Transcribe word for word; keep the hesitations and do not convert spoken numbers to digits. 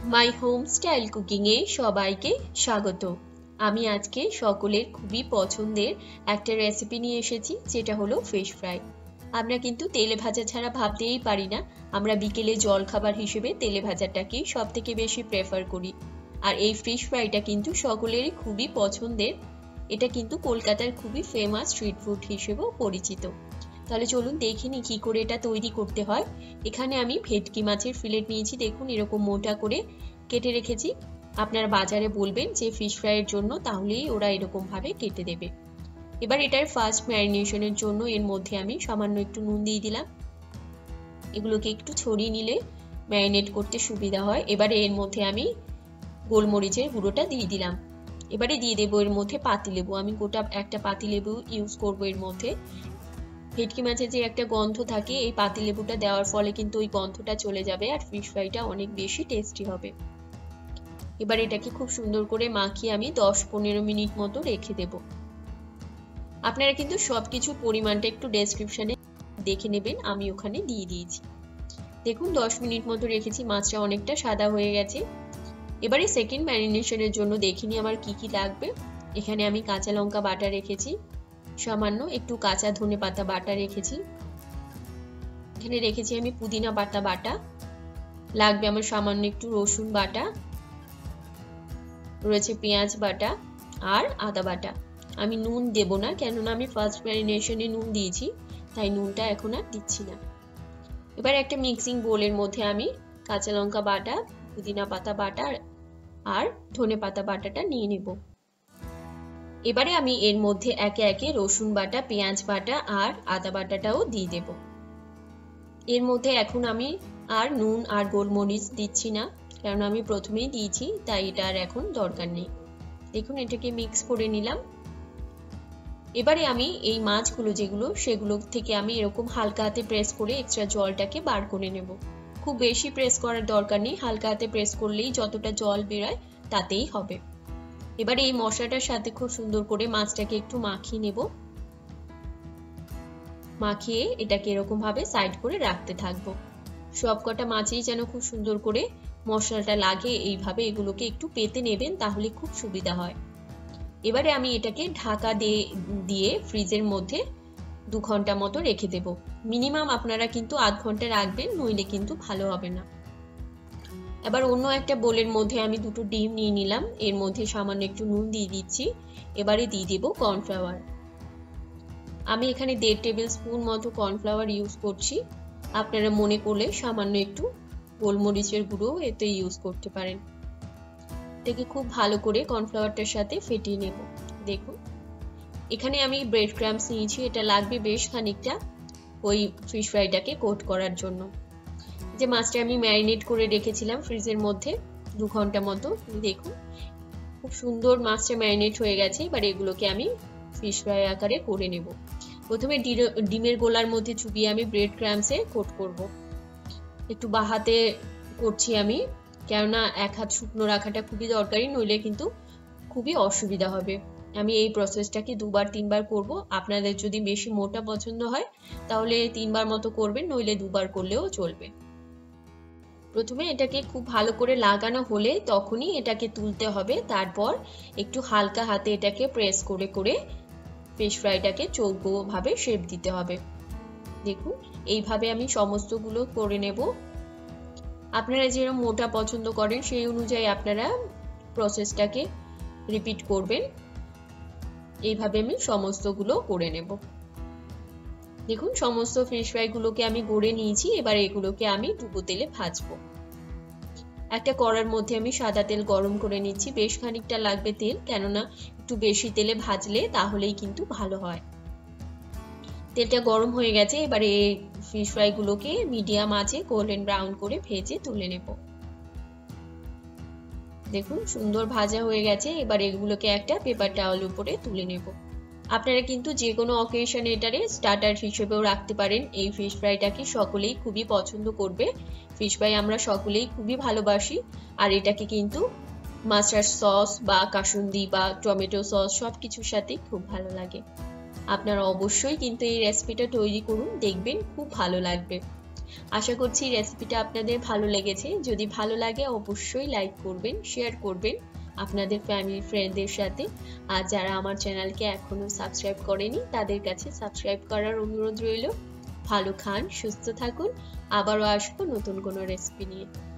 My home style কুকিংয়ে সবাইকে স্বাগত। আমি আজকে সকলের খুবই পছন্দের একটা রেসিপি নিয়ে এসেছি, যেটা হলো ফিশ ফ্রাই। আমরা কিন্তু তেলে ভাজা ছাড়া ভাবতেই পারি না। আমরা বিকেলে জল খাবার হিসেবে তেলে ভাজাটাকেই সব থেকে বেশি প্রেফার করি। আর এই ফিশ ফ্রাইটা কিন্তু সকলেরই খুবই পছন্দের। এটা কিন্তু কলকাতার খুবই ফেমাস স্ট্রিট ফুড হিসেবেও পরিচিত। তাহলে চলুন দেখে নিই কী করে এটা তৈরি করতে হয়। এখানে আমি ভেটকি মাছের ফিলেট নিয়েছি, দেখুন এরকম মোটা করে কেটে রেখেছি। আপনারা বাজারে বলবেন যে ফিশ ফ্রাইয়ের জন্য, তাহলেই ওরা এরকমভাবে কেটে দেবে। এবার এটার ফার্স্ট ম্যারিনেশনের জন্য এর মধ্যে আমি সামান্য একটু নুন দিয়ে দিলাম। এগুলোকে একটু ছড়িয়ে নিলে ম্যারিনেট করতে সুবিধা হয়। এবারে এর মধ্যে আমি গোলমরিচের গুঁড়োটা দিয়ে দিলাম। এবারে দিয়ে দেবো এর মধ্যে পাতিলেবু। আমি গোটা একটা পাতিলেবু ইউজ করবো এর মধ্যে। ভেটকি মাছের যে একটা গন্ধ থাকে, এই পাতিলেবুটা দেওয়ার ফলে কিন্তু ওই গন্ধটা চলে যাবে আর ফিশ ফ্রাইটা অনেক বেশি টেস্টি হবে। এবার এটাকে খুব সুন্দর করে মাখিয়ে আমি দশ পনেরো মিনিট মতো রেখে দেব। আপনারা কিন্তু সবকিছু পরিমাণটা একটু ডেসক্রিপশনে দেখে নেবেন, আমি ওখানে দিয়ে দিয়েছি। দেখুন দশ মিনিট মতো রেখেছি, মাছটা অনেকটা সাদা হয়ে গেছে। এবারে সেকেন্ড ম্যারিনেশনের জন্য দেখিনি আমার কি কি লাগবে। এখানে আমি কাঁচা লঙ্কা বাটা রেখেছি, সামান্য একটু কাঁচা ধনে পাতা বাটা রেখেছি। এখানে রেখেছি আমি পুদিনা পাতা বাটা, লাগবে আমার সামান্য একটু রসুন বাটা, রয়েছে পেঁয়াজ বাটা আর আদা বাটা। আমি নুন দেব না, কেননা আমি ফার্স্ট ম্যারিনেশনে নুন দিয়েছি, তাই নুনটা এখন আর দিচ্ছি না। এবার একটা মিক্সিং বোলের মধ্যে আমি কাঁচা লঙ্কা বাটা, পুদিনা পাতা বাটা আর ধনে পাতা বাটাটা নিয়ে নেব। এবারে আমি এর মধ্যে একে একে রসুন বাটা, পেঁয়াজ বাটা আর আদা বাটাটাও দিয়ে দেব। এর মধ্যে এখন আমি আর নুন আর গোলমরিচ দিচ্ছি না, কারণ আমি প্রথমেই দিয়েছি, তাই এটা আর এখন দরকার নেই। দেখুন এটাকে মিক্স করে নিলাম। এবারে আমি এই মাছগুলো যেগুলো, সেগুলো থেকে আমি এরকম হালকা হাতে প্রেস করে এক্সট্রা জলটাকে বার করে নেব। খুব বেশি প্রেস করার দরকার নেই, হালকা হাতে প্রেস করলেই যতটা জল বেরোয় তাতেই হবে। এবারে এই মশলাটার সাথে খুব সুন্দর করে মাছটাকে একটু মাখিয়ে নেব। মাখিয়ে এটাকে এরকম ভাবে সাইড করে রাখতে থাকবো। সবকটা মাছেই যেন খুব সুন্দর করে মশলাটা লাগে, এইভাবে এগুলোকে একটু পেতে নেবেন, তাহলে খুব সুবিধা হয়। এবারে আমি এটাকে ঢাকা দিয়ে দিয়ে ফ্রিজের মধ্যে দু ঘন্টা মতো রেখে দেব। মিনিমাম আপনারা কিন্তু আধ ঘন্টা রাখবেন, নইলে কিন্তু ভালো হবে না। এবার অন্য একটা বোলের মধ্যে আমি দুটো ডিম নিয়ে নিলাম, এর মধ্যে সামান্য একটু নুন দিয়ে দিচ্ছি। এবারে দিয়ে দেব কর্নফ্লাওয়ার। আমি এখানে দেড় টেবিল স্পুন মতো কর্নফ্লাওয়ার ইউজ করছি। আপনারা মনে করলে সামান্য একটু গোলমরিচের গুঁড়ো এতে ইউজ করতে পারেন। এটাকে খুব ভালো করে কর্নফ্লাওয়ারটার সাথে ফেটিয়ে নেব। দেখুন এখানে আমি ব্রেড ক্রাম্বস নিয়েছি, এটা লাগবে বেশ খানিকটা ওই ফিশ ফ্রাইটাকে কোট করার জন্য। যে মাছটা আমি ম্যারিনেট করে রেখেছিলাম ফ্রিজের মধ্যে দু ঘন্টা মতো, দেখুন খুব সুন্দর মাছটা ম্যারিনেট হয়ে গেছে। এবার এগুলোকে আমি ফিশ ফ্রাই আকারে করে নেব। প্রথমে ডিমের গোলার মধ্যে চুবিয়ে আমি ব্রেড ক্রাম্বসে কোট করব। একটু বাহাতে করছি আমি, কেননা এক হাত শুকনো রাখাটা খুবই দরকারি, নইলে কিন্তু খুবই অসুবিধা হবে। আমি এই প্রসেসটাকে দুবার তিনবার করব। আপনাদের যদি বেশি মোটা পছন্দ হয় তাহলে তিনবার মতো করবেন, নইলে দুবার করলেও চলবে। প্রথমে এটাকে খুব ভালো করে লাগানো হলে তখনই এটাকে তুলতে হবে, তারপর একটু হালকা হাতে এটাকে প্রেস করে করে ফিশ ফ্রাইটাকে চৌকোভাবে শেপ দিতে হবে। দেখুন এইভাবে আমি সমস্তগুলো করে নেব। আপনারা যেরকম মোটা পছন্দ করেন সেই অনুযায়ী আপনারা প্রসেসটাকে রিপিট করবেন। এইভাবে আমি সমস্তগুলো করে নেব। দেখুন সমস্ত ফিশ ফ্রাইগুলোকে আমি গড়ে নিয়েছি। এবার এগুলোকে আমি ডুবো তেলে ভাজবো। একটা কড়ার মধ্যে আমি সাদা তেল গরম করে নিচ্ছি, বেশ খানিকটা লাগবে তেল, কেননা একটু বেশি তেলে ভাজলে তাহলেই কিন্তু ভালো হয়। তেলটা গরম হয়ে গেছে, এবারে ফিশ ফ্রাইগুলোকে মিডিয়াম আঁচে গোল্ডেন ব্রাউন করে ভেজে তুলে নেব। দেখুন সুন্দর ভাজা হয়ে গেছে। এবার এগুলোকে একটা পেপার টাওয়াল উপরে তুলে নেব। আপনারা কিন্তু যে কোনো অকেশনে এটারে স্টার্টার হিসেবেও রাখতে পারেন। এই ফিশ ফ্রাইটাকে সকলেই খুবই পছন্দ করবে। ফিশ ফ্রাই আমরা সকলেই খুবই ভালোবাসি, আর এটাকে কিন্তু মাস্টার্ড সস বা কাসুন্দি বা টমেটো সস সব কিছুর সাথেই খুব ভালো লাগে। আপনারা অবশ্যই কিন্তু এই রেসিপিটা তৈরি করুন, দেখবেন খুব ভালো লাগবে। আশা করছি রেসিপিটা আপনাদের ভালো লেগেছে। যদি ভালো লাগে অবশ্যই লাইক করবেন, শেয়ার করবেন আপনাদের ফ্যামিলি ফ্রেন্ডদের সাথে। আর যারা আমার চ্যানেলকে এখনো সাবস্ক্রাইব করেনি তাদের কাছে সাবস্ক্রাইব করার অনুরোধ রইল। ভালো খান, সুস্থ থাকুন। আবারও আসবো নতুন কোনো রেসিপি নিয়ে।